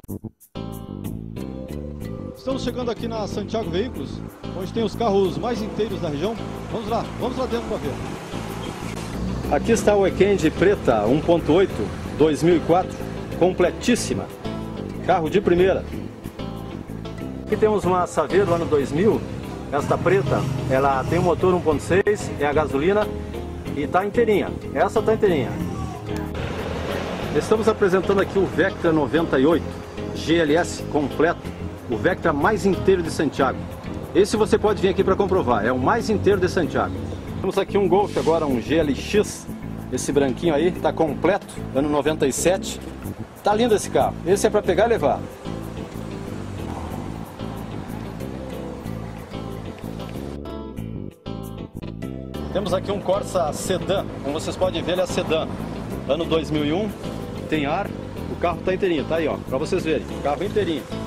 Estamos chegando aqui na Santiago Veículos, onde tem os carros mais inteiros da região. Vamos lá dentro para ver. Aqui está o Weekend preta 1.8 2004, completíssima, carro de primeira. Aqui temos uma Saveiro ano 2000, esta preta, ela tem um motor 1.6, é a gasolina e está inteirinha, essa está inteirinha. Estamos apresentando aqui o Vectra 98 GLS completo, o Vectra mais inteiro de Santiago. Esse você pode vir aqui para comprovar, é o mais inteiro de Santiago. Temos aqui um Golf agora, um GLX, esse branquinho aí, está completo, ano 97. Tá lindo esse carro, esse é para pegar e levar. Temos aqui um Corsa Sedan, como vocês podem ver, ele é sedã, ano 2001, tem ar, o carro está inteirinho, tá aí ó, para vocês verem, carro inteirinho.